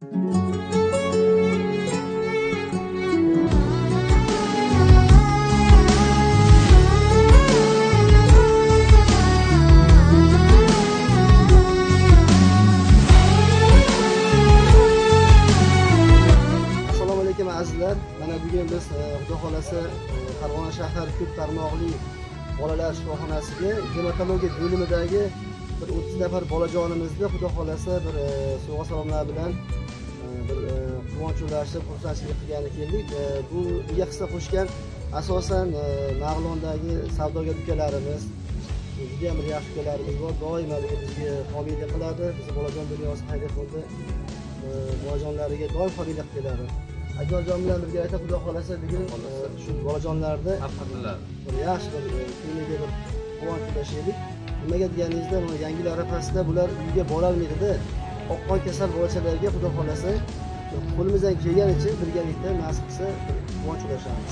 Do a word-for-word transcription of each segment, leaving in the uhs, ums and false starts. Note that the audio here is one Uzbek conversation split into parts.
Azizlar, mana bugun biz Xudo xolasa Farg'ona shahar ko'p tarmoqli bolalar shifoxonasiga gematologiya bo'limidagi bir o'ttiz nafar bolajonimizni Xudo xolasa bir sovg'a salomlar bilan bir quvonch ulashib, xursandchilik qilgani keldik. Bu bunga hissa qo'shgan asosan Mag'londagi savdogar ukalarimiz, juda ham yaxshi ukalarimiz bor. Doimo bizga homiylik qiladi. Biz bolajon dunyosi xayriya fondi bolajonlariga doim homiylik qiladi. Akajon bilan birga aytib, Xudo xolasa bugun shu bolajonlarni alhamdulillah yaxshi bir kuniga bir quvonch ulashaylik. Nimaga deganingizda, mana yangilar arafasida bular uyga bora olmaydi-da. Oqqon kasal bolachalarga Xudo xolasa qo'limizdan kelganicha birgalikda nasib qilsa quvonch ulashamiz.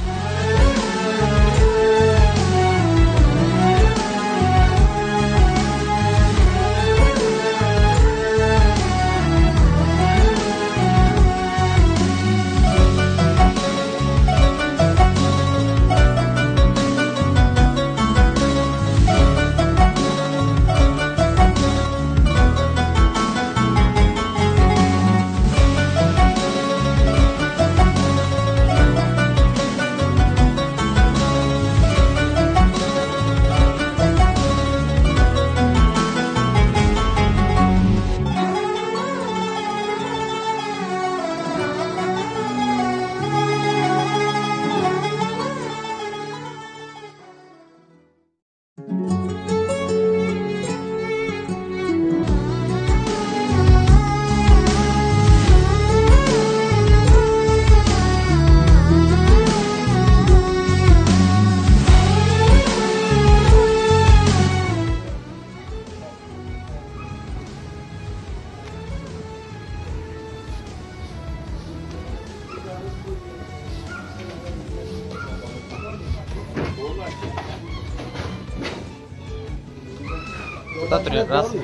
Burada duruyor, rasm.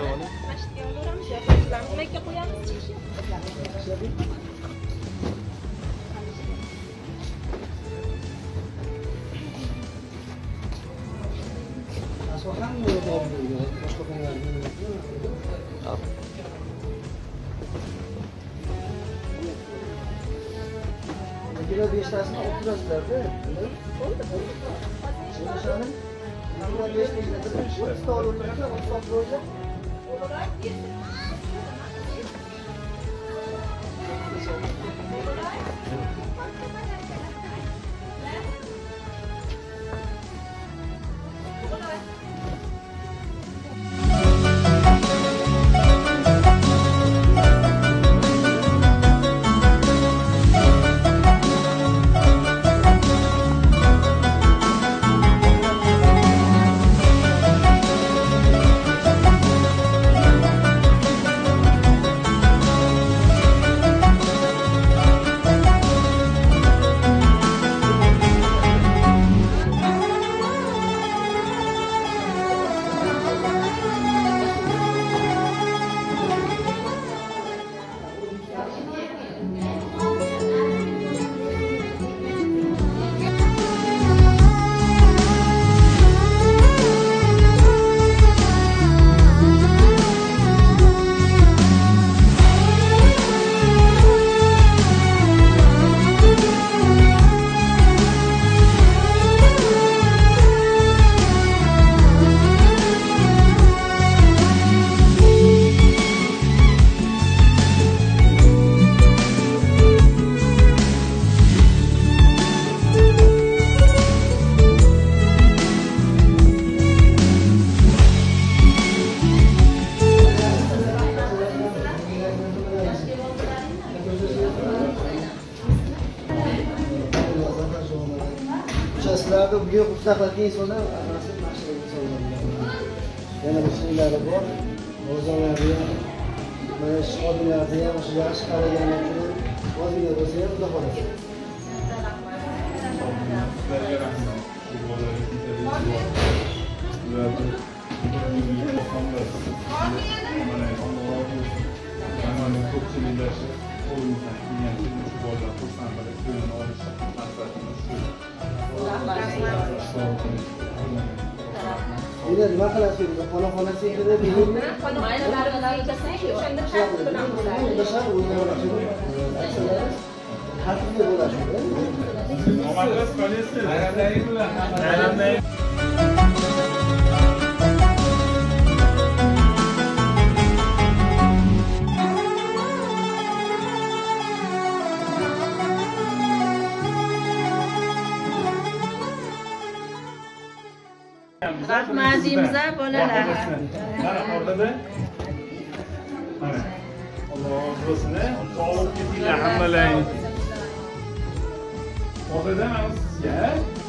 beş tanesini oturasılar değil mi? Bunlar beş tanesini otuz tane olursa otuz tane olacak. Sizlarda bugun xursandchilikdan sonra nasib mashina insonlar. Yana bir şeyler bor. O'zlariga mana shu xodimlarga ham shu yaxshi qaragani uchun o'ziga bo'lsa ham xudo xolasa. Sizlarga rahmat. Mana Alloh mana ko'pchiliklar Endi nima qilasiz? Xona-xona sekilib, bilingmi? O'sha o'ylayapti. Tartibli bo'lasiz. Omadsiz qolyapsiz. Bayramdagi Rahmatimiza bolalar. Mana orada. Mana. Alloh razı olsun. Sog'lik ketinglar hammalaring. Orada mana sizga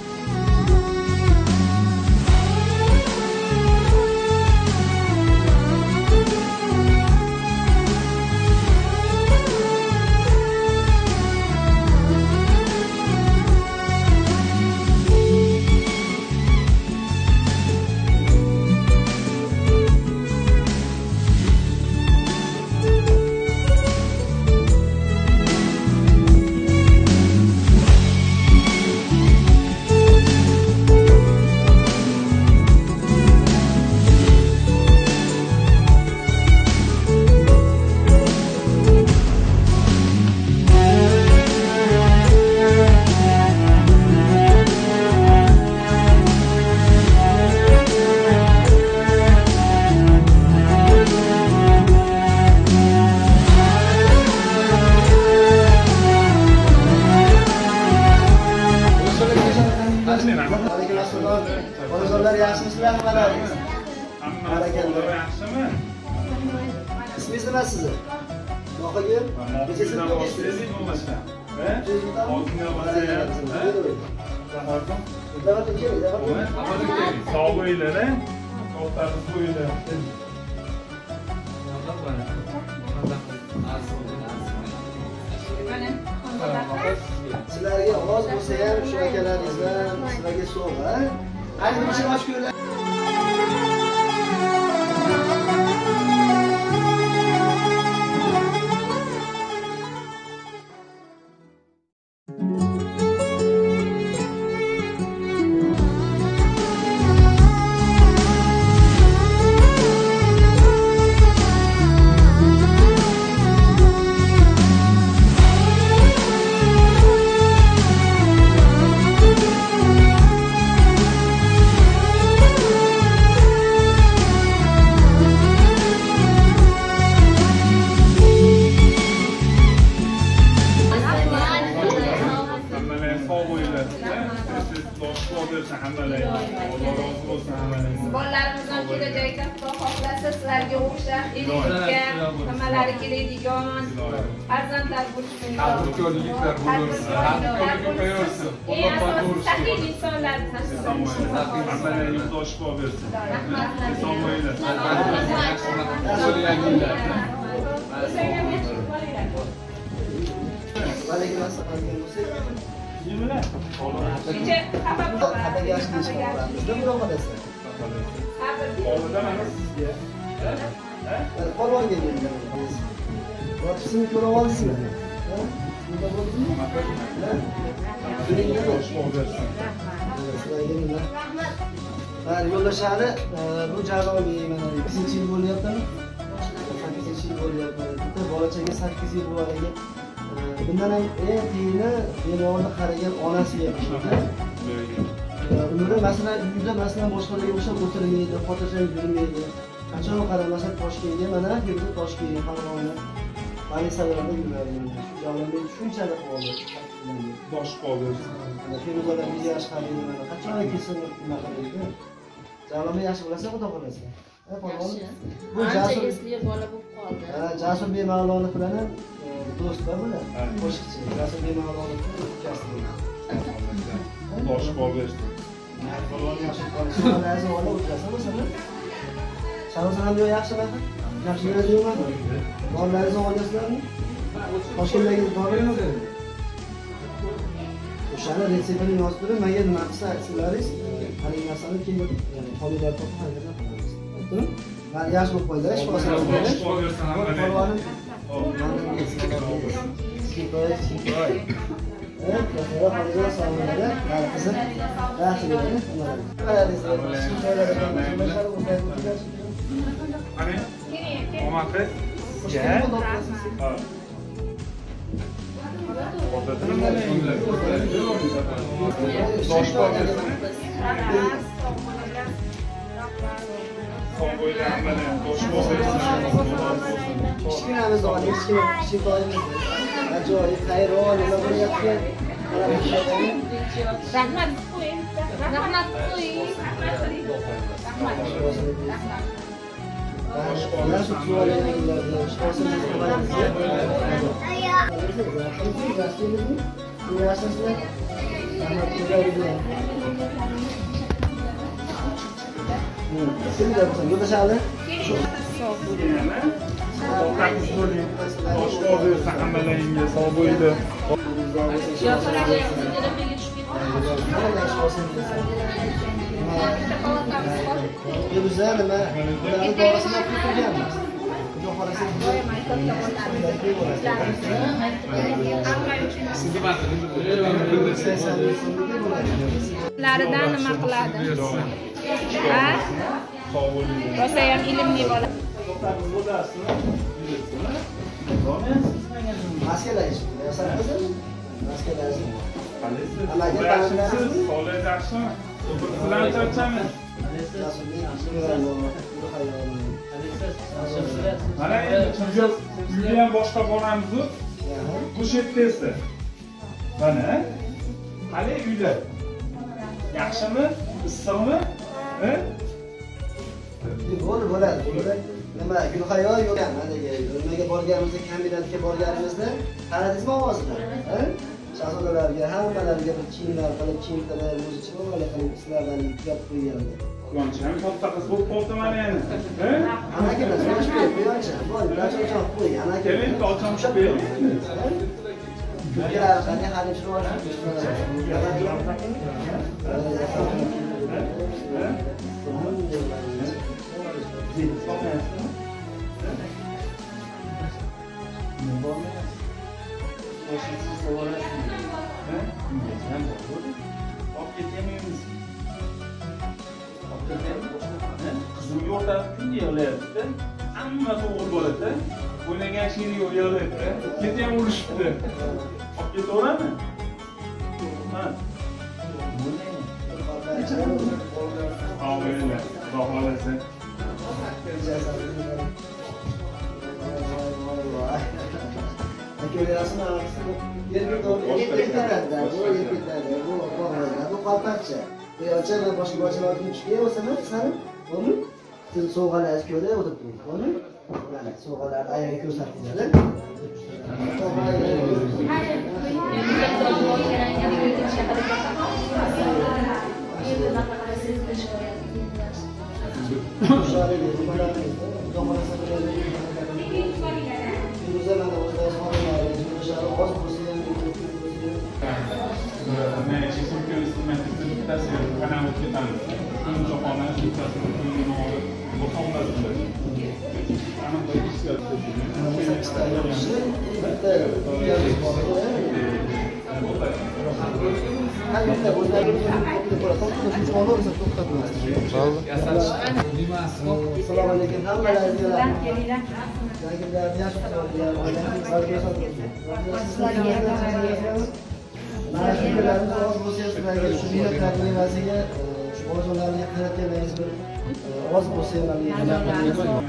Bolalar yaxshimisizlar, mana. Barakalloh, yaxshimi? Ismingiz nima sizni? Yo'qigi? Necha boshlaysiz bo'lmasa? Ha? Oltinga boslayapsiz, ha? Sog' bo'linglar, ha? Ovqatingiz qo'yinglar. Sizlarga oz bo'lsa ham shu akalaringizdan sizlarga sovg'a. Hali bir şey osh ko'rlar. Bolalarimizdan kelajakda Xudo xohlasa sizlarga o'xshab ellikka nimalari keladigan farzandlar bo'lsin. Tadbirkorliklar bo'lsin. Eng asosiysi saxiy insonlar tashkil Hammalar yurtdosh bo'lsin. Rahmat. Sog' bo'linglar. Valiga assalom bo'lsak. Yemilar. Kecha xafa bo'ldim. Xafaga yashirishni qilamiz. Nima qilasiz? Oldida mana sizga. Ha? Polvonga kelgan. Yotisini ko'rib oldingizmi? Ha? Bunda bo'ldingmi? Ha? Yurtdosh bo'lsin. Ben yo'lashadi. Bu Javobiy mana ikkinchi yil bo'lyaptimi? sakkizinchi yil bo'lyapti. Bitta bolachaga sakkiz yil bo'lganiga bundan ham eng qiyini bemorni qaragan onasiga bo'ladi. Umri masalan uyda masalan boshqalarga o'xshab o'tirmaydi, xotirjam yurmaydi. Qachon qaramasa Toshkentga mana yurdi Toshkentga hamrohini politsiyalarga yuradi. Shu Javobiy shunchalik bo'ldi. Bosh bo'lsin. Feruzalar video chiqaradi mana qachon kelsin nima qiladi. Javobiy yaxshi bo'lsa xudo xolasa. Yaxshi. Bu Ancha Jasur esli bola bo'lib qoldi. Ha, Jasur Bemavloni bilan ham do'stlar bular. Qo'shiqchi. Jasur Bemavloni ukasi. Bosh bo'lsin. Polvon yaxshi qolishi lazim ola o'tkazsa bo'lsa-da. Shavzan ham yaxshi baxa. Yaxshi yuradiganmi? Donlaringizni olasizlarmi? Toshkentdagi donlaringiz o'shani retseptini yozib turib, menga nima qilsa sizlaringiz haligi narsani kimdir, ya'ni homiylar topib harakatlar qilamiz. To'g'rimi? Men yaxshi bo'lib qo'ydi, shifosini olib Bosh bo'lsin hammalar. Polvonim. Sintoy, sintoy. Evet, mesela hocam sağlığında yani kızım yaxshi bo'ladi. Hani? Omakı? Ya. Ha. Orada da ne? Doş bölgesine. Son boyunca böyle doş bölgesine. Kichkinamiz bor, kichkina kichik boyimiz. Ajoyib, xayron, nima bo'lyapti? Rahmat qo'ying. Rahmat qo'ying. Yaxshi tuvolingizni shifosini Doş bölgesine hammalarga sog' bo'ldi. Biza nima ularni dorisini olib turganmiz. Xudo xolasa Laridan nima qiladi? Ha? Rosa ham ilmli bola. Maskeler Maskeler Yaxshimisiz? Sog'ligingiz yaxshimi? Sizlarni charchami? Mana endi chimjoz uyga ham boshqa boramiz-ku. Bu yerda esa. Mana hali uyda. Yaxshimi? Issiqmi? Ha? bo'ladi bo'ladi bo'ladi. Nima Gulhayo yo'q maniga nimaga borganimizda kombinatga borganimizda qaradingizmi ovozidan? Ha? Shahzodalarga hammalariga bir kiyimlar qilib kiyimlar o'zi chiroyli qilib sizlardan yuklab qo'ygandi. Quvonch ham katta qiz bo'lib qoldi mana endi. Ha? Anaga biz yosh qo'y, quyoncha. Bor, qachon qo'y, anaga. Keling, ocham tushib beraymi? Gullar qanday hali chiroyli. Qizimga o'rtasi kunda yig'layapti. Hammasi o'g'il bo'ladi. O'ynagan sheri yo'q yig'layapti. Keti ham urishibdi. Olib ketaverami? Ha. Amin. Xudo xolasa. Ko'ryapsizmi? Yerga to'g'ri ketadi. Bu ketadi. Bu bo'lmaydi. Bu qalpaqcha. Quyoncha va boshqa boshlar olib chiqib o'sami, sani? Buni siz sovg'alarni ko'rib o'tiribsiz. Buni mana sovg'alar ayaga ko'rsatinglar. Ne, ci sono più strumenti di meditazione, canale che tanto, non so come è successo, quindi non lo fa una scuola. Hanno poi Assalomu alaykum hammalarga. Mana shu kunlarimiz oz bo'lsa sizlarga shu minutlarning evaziga shu bozorlarga qaratganingiz bir oz bo'lsa ham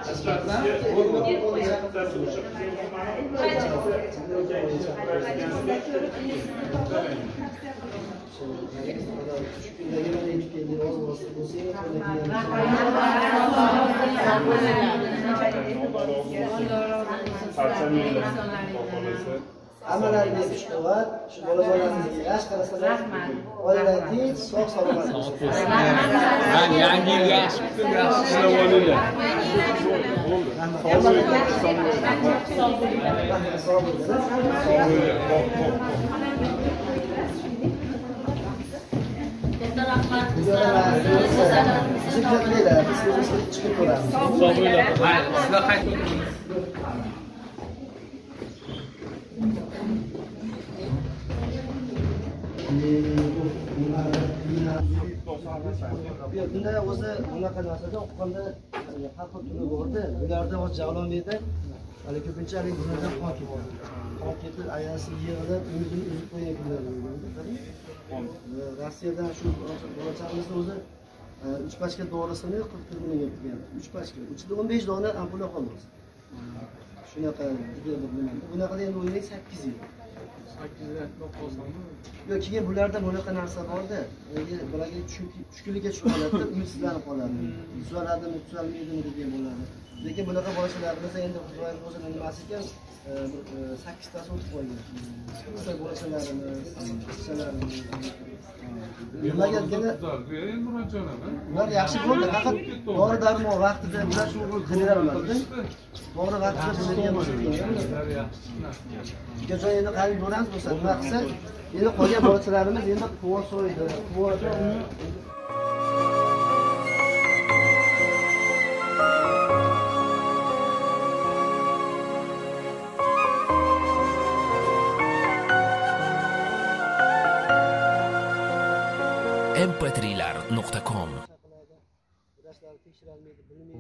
Hammalariga kuch quvvat, shu bolajonlarimizga yaxshi qarasalar, oilalar tinch, sog' salomat bo'lsin. Ben yangi yil yaxshi kutib, yaxshi ishlab olinglar. Sog' bo'linglar. Mayli, sizlar qaytib Bunda o'zi bunaqa narsada o'qqanda har xil turi bo'ldi. Bularda o'z javlonbekda hali ko'pinchalik bunaqa qon ketadi. Qon ketib, ayasi yig'ilib, o'zini uzib qo'ygan kunlar bo'ldi. Rossiyadan shu bolachamizni o'zi uch pachka dorisini qirq to'rt mingga yetgan. uch pachka. Ichida o'n besh dona ampula qoldi. Shunaqa juda bir nima. Bunaqada endi o'ylaylik sakkiz yil. Yo'q, keyin bularda bunaqa narsa borda. Bularga tushkunlikka tushib qoladi, umidsizlanib qoladi. Tuzaladimi, tuzalmaydimi degan bo'ladi. Lekin bunaqa bolachalarimiz endi Xudoning o'zining nimasi ekan, sakkiz tasi o'tib qolgan. Qizcha bolachalarimiz, qizchalarimiz. Nimaga deganda ular yaxshi bo'ldi, faqat dori darmon vaqtida ular shu qila olmadi. To'g'ri vaqtida bo'ladigan bo'lsa. Kecha endi qarib ko'ramiz bo'lsa, nima qilsa, endi qolgan bolachalarimiz endi quvvat so'ydi. Quvvatda uni m p три lar nuqta com Yoshlar tekshirolmaydi, bilmaydi.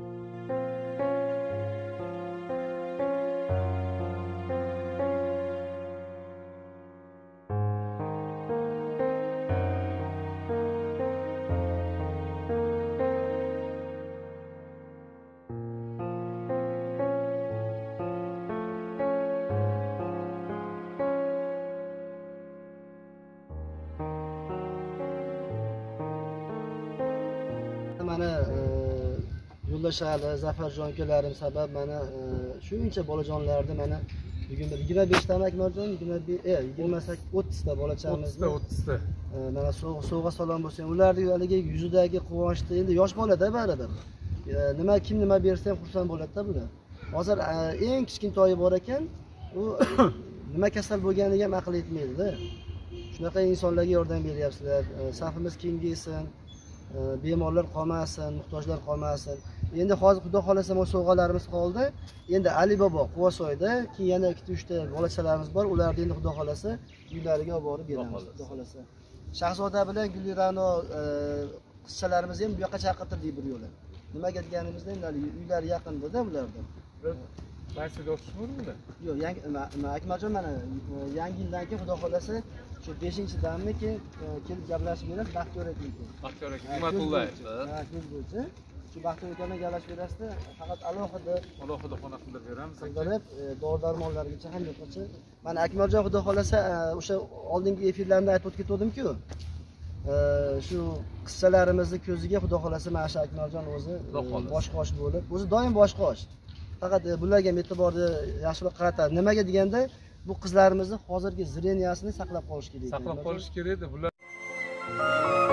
Mana Yo'ldoshali, Zafarjon ukalarim sabab mana shuncha bolajonlarni mana bugun yigirma besh ta Akmaljon, yigirma besh, e yigirma sakkiz, o'ttiz ta bolachamizni o'ttiz ta. Mana sovg'a salom bo'lsin. Ularning haligi yuzidagi quvonchda endi yosh bolada baribir. Nima kim nima bersa ham xursand bo'ladi-da bular. Hozir eng kichkintoyi bor ekan, u nima kasal bo'lganiga ham aql yetmaydi-da. Shunaqa insonlarga yordam beryapsizlar. Safimiz kengaysin. Bemorlar qolmasin, muhtojlar qolmasin. Endi hozir Xudo xolasa mana sovg'alarimiz qoldi. Endi Ali Bobo Quvasoyda, keyin yana ikkita uchta bolachalarimiz bor. Ularni endi Xudo xolasa uylariga olib borib beramiz, Xudo xolasa. Shahzoda bilan Gulirano qizchalarimiz ham bu yoqqa chaqirtirdik bir yo'la. Nimaga deganimizda endi uylari yaqinda-da ularda. Masjid o'qishmurmi? Yo'q, yangi Akmaljon mana yangi yildan keyin Xudo xolasa shu beshinchi damni keyin kelib gaplashib beramiz, Baxtiyor aka. Baxtiyor aka, Hikmatulloyev. Ha, ko'z bo'yicha. Shu Baxtiyor aka bilan gaplashib berasizda, faqat alohida Alohida xona qilib beramiz. qilib, dori-darmonlargacha ham yo'qacha. Mana Akmaljon Xudo xolasa o'sha oldingi efirlarda aytib o'tib ketdim-ku. Shu qizchalarimizni ko'ziga Xudo xolasa mana shu Akmaljon o'zi bosh-qosh bo'lib, o'zi doim bosh-qosh. Faqat bularga e'tiborni yaxshiroq qaratadi. Nimaga deganda, bu qizlarimizni hozirgi zreniyasini saqlab qolish kerak. Saqlab qolish kerak edi. Bular